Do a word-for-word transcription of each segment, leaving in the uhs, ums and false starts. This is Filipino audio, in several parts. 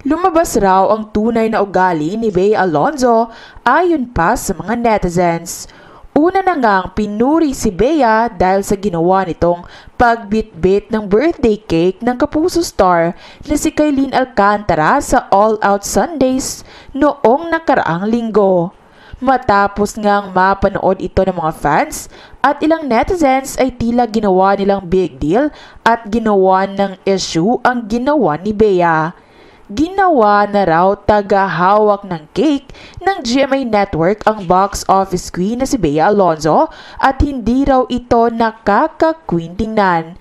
Lumabas raw ang tunay na ugali ni Bea Alonzo ayon pa sa mga netizens. Una na ngang pinuri si Bea dahil sa ginawa nitong pagbitbit ng birthday cake ng kapuso star na si Kylene Alcantara sa All Out Sundays noong nakaraang linggo. Matapos ngang mapanood ito ng mga fans at ilang netizens ay tila ginawa nilang big deal at ginawa ng issue ang ginawa ni Bea. Ginawa na raw tagahawak ng cake ng G M A Network ang box office queen na si Bea Alonzo at hindi raw ito nakaka-queen tingnan.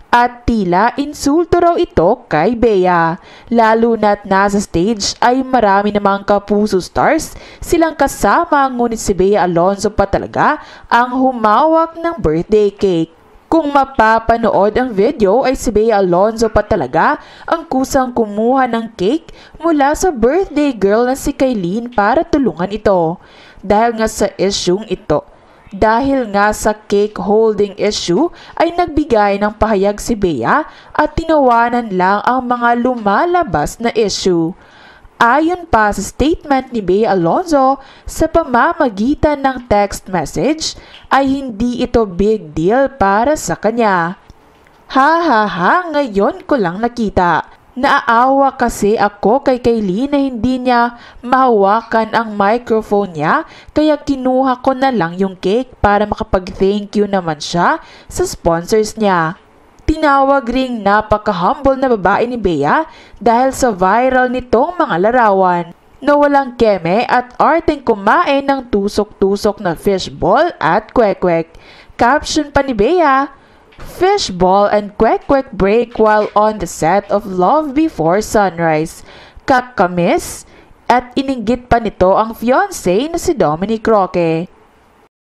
At tila insulto raw ito kay Bea, lalo na't nasa stage ay marami namang kapuso stars silang kasama, ngunit si Bea Alonzo pa talaga ang humawak ng birthday cake. Kung mapapanood ang video ay si Bea Alonzo pa talaga ang kusang kumuha ng cake mula sa birthday girl na si Kylene para tulungan ito. Dahil nga sa isyung ito, dahil nga sa cake holding issue ay nagbigay ng pahayag si Bea at tinawanan lang ang mga lumalabas na issue. Ayon pa sa statement ni Bea Alonzo, sa pamamagitan ng text message ay hindi ito big deal para sa kanya. Ha ha ha, ngayon ko lang nakita. Naaawa kasi ako kay Kylene na hindi niya mahawakan ang microphone niya, kaya kinuha ko na lang yung cake para makapag-thank you naman siya sa sponsors niya. Tinawag ring napaka-humble na babae ni Bea dahil sa viral nitong mga larawan na walang keme at arteng kumain ng tusok-tusok na fishball at kwek-kwek. Caption pa ni Bea, "Fishball and kwek-kwek break while on the set of Love Before Sunrise. Kakamis." At ininggit pa nito ang fiancé na si Dominic Roque.